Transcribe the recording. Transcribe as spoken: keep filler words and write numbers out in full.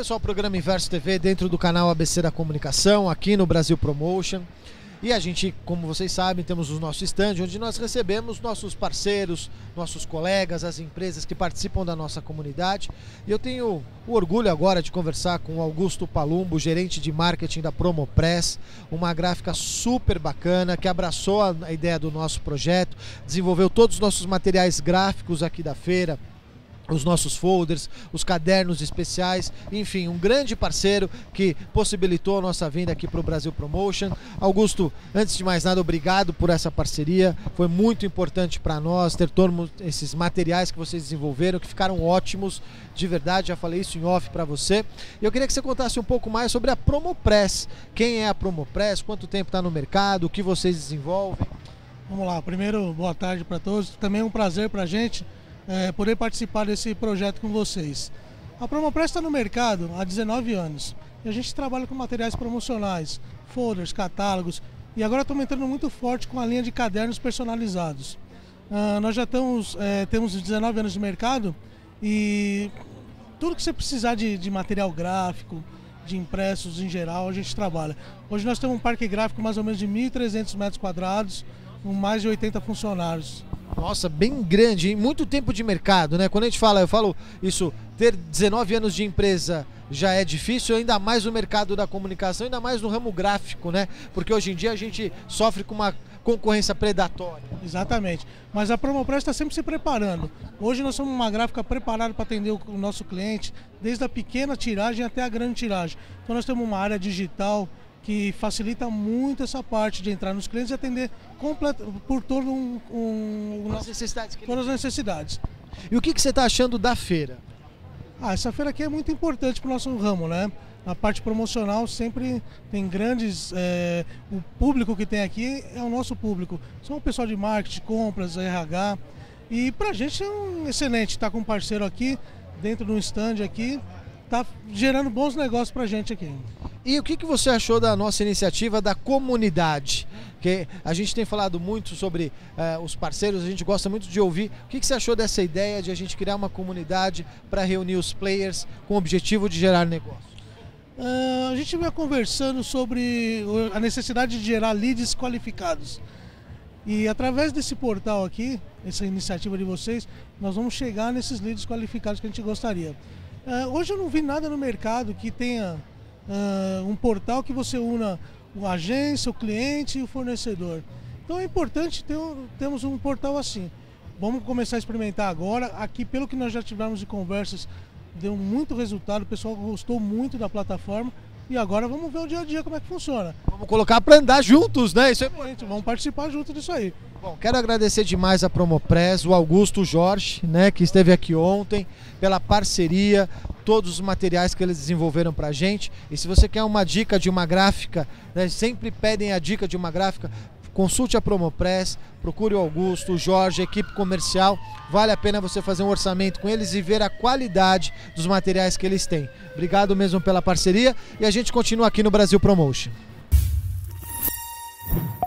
pessoal, o programa Inverso T V dentro do canal A B C da Comunicação, aqui no Brasil Promotion. E a gente, como vocês sabem, temos o nosso stand onde nós recebemos nossos parceiros, nossos colegas, as empresas que participam da nossa comunidade. E eu tenho o orgulho agora de conversar com o Augusto Palumbo, gerente de marketing da Promopress, uma gráfica super bacana que abraçou a ideia do nosso projeto, desenvolveu todos os nossos materiais gráficos aqui da feira, os nossos folders, os cadernos especiais, enfim, um grande parceiro que possibilitou a nossa vinda aqui para o Brasil Promotion. Augusto, antes de mais nada, obrigado por essa parceria, foi muito importante para nós ter todos esses materiais que vocês desenvolveram, que ficaram ótimos, de verdade, já falei isso em off para você. E eu queria que você contasse um pouco mais sobre a Promopress, quem é a Promopress, quanto tempo está no mercado, o que vocês desenvolvem. Vamos lá, primeiro, boa tarde para todos, também é um prazer para a gente É, poder participar desse projeto com vocês. A Promopress está no mercado há dezenove anos e a gente trabalha com materiais promocionais, folders, catálogos, e agora estamos entrando muito forte com a linha de cadernos personalizados. Uh, nós já estamos, é, temos dezenove anos de mercado e tudo que você precisar de, de material gráfico, de impressos em geral, a gente trabalha. Hoje nós temos um parque gráfico mais ou menos de mil e trezentos metros quadrados, com mais de oitenta funcionários. Nossa, bem grande, hein? Muito tempo de mercado, né? Quando a gente fala, eu falo isso, ter dezenove anos de empresa já é difícil, ainda mais no mercado da comunicação, ainda mais no ramo gráfico, né? Porque hoje em dia a gente sofre com uma concorrência predatória. Exatamente, mas a Promopress está sempre se preparando. Hoje nós somos uma gráfica preparada para atender o nosso cliente, desde a pequena tiragem até a grande tiragem. Então nós temos uma área digital que facilita muito essa parte de entrar nos clientes e atender completo, por todo um, um, as necessidades que todas as necessidades. E o que, que você está achando da feira? Ah, essa feira aqui é muito importante para o nosso ramo, né? A parte promocional sempre tem grandes... É, o público que tem aqui é o nosso público. São o pessoal de marketing, compras, R H. E para a gente é um excelente estar com um parceiro aqui, dentro de um stand aqui, está gerando bons negócios para a gente aqui. E o que, que você achou da nossa iniciativa da comunidade? Que a gente tem falado muito sobre uh, os parceiros, a gente gosta muito de ouvir. O que, que você achou dessa ideia de a gente criar uma comunidade para reunir os players com o objetivo de gerar negócio? Uh, a gente vai conversando sobre a necessidade de gerar leads qualificados. E através desse portal aqui, essa iniciativa de vocês, nós vamos chegar nesses leads qualificados que a gente gostaria. Uh, hoje eu não vi nada no mercado que tenha Uh, um portal que você una a agência, o cliente e o fornecedor. Então é importante ter um, termos um portal assim. Vamos começar a experimentar agora. Aqui, pelo que nós já tivemos de conversas, deu muito resultado, o pessoal gostou muito da plataforma. E agora vamos ver o dia a dia como é que funciona. Vamos colocar para andar juntos, né? Isso é importante. Vamos participar junto disso aí. Bom, quero agradecer demais a Promopress, o Augusto, o Jorge, né, que esteve aqui ontem, pela parceria, todos os materiais que eles desenvolveram pra gente. E se você quer uma dica de uma gráfica, né, sempre pedem a dica de uma gráfica, consulte a Promopress, procure o Augusto, o Jorge, a equipe comercial. Vale a pena você fazer um orçamento com eles e ver a qualidade dos materiais que eles têm. Obrigado mesmo pela parceria e a gente continua aqui no Brasil Promotion.